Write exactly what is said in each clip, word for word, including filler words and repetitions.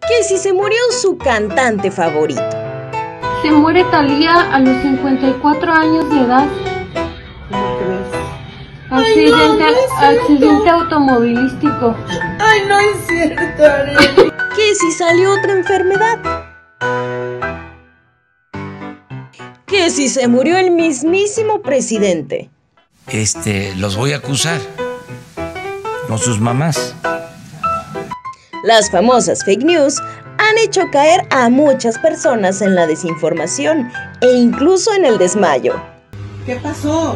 que si se murió su cantante favorito. Se muere Thalía a los cincuenta y cuatro años de edad. ¿Cómo crees? Accidente, Ay, no, no es accidente automovilístico. Ay, no es cierto, Arely. Que si salió otra enfermedad. Que si se murió el mismísimo presidente. Este, los voy a acusar con sus mamás. Las famosas fake news han hecho caer a muchas personas en la desinformación e incluso en el desmayo. ¿Qué pasó?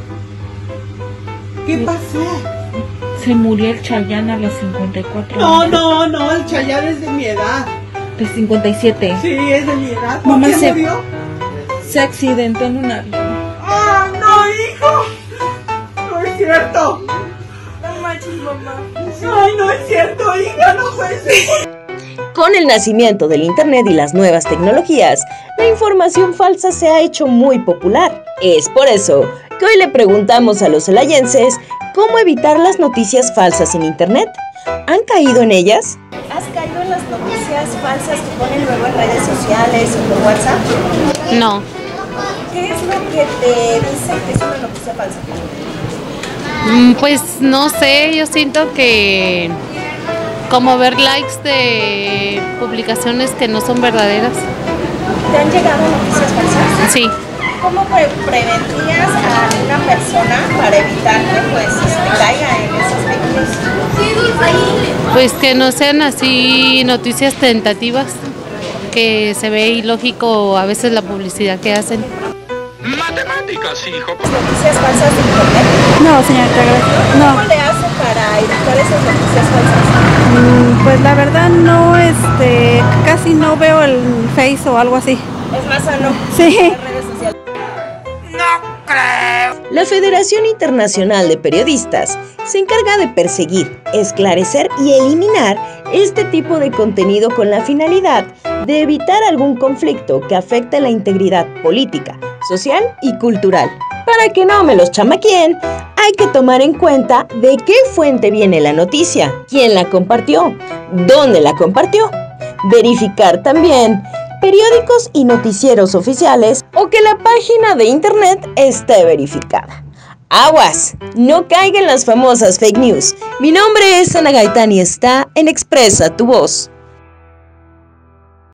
¿Qué pasó? Se murió el Chayanne a los cincuenta y cuatro No, años. no, no, el Chayanne es de mi edad. De cincuenta y siete. Sí, es de mi edad. ¿Por Mamá, qué se- murió? Se accidentó en un avión. ¡Ah, no, hijo! No es cierto. No manches, mamá. Ay, no es cierto, hija, no puede ser. Con el nacimiento del Internet y las nuevas tecnologías, la información falsa se ha hecho muy popular. Es por eso que hoy le preguntamos a los celayenses cómo evitar las noticias falsas en Internet. ¿Han caído en ellas? ¿Has caído en las noticias falsas que ponen luego en redes sociales o por WhatsApp? No. ¿Qué es lo que te dicen que es una noticia falsa? Mm, Pues no sé, yo siento que como ver likes de publicaciones que no son verdaderas. ¿Te han llegado noticias falsas? Sí. ¿Cómo pre prevendrías a una persona para evitar que pues este, caiga en esas fake news? Pues que no sean así noticias tentativas, que se ve ilógico a veces la publicidad que hacen. Matemáticas, hijo. ¿Noticias falsas de Internet? No, señorita, gracias. ¿Cómo No, le hace para evitar esas noticias falsas? mm, pues la verdad no, este, casi no veo el Face o algo así. Es más sano. Sí. Las redes sociales. La Federación Internacional de Periodistas se encarga de perseguir, esclarecer y eliminar este tipo de contenido con la finalidad de evitar algún conflicto que afecte la integridad política, social y cultural. Para que no me los chamaqueen, hay que tomar en cuenta de qué fuente viene la noticia, quién la compartió, dónde la compartió. Verificar también periódicos y noticieros oficiales o que la página de internet esté verificada. ¡Aguas! No caigan las famosas fake news. Mi nombre es Ana Gaitán y está en Expresa tu Voz.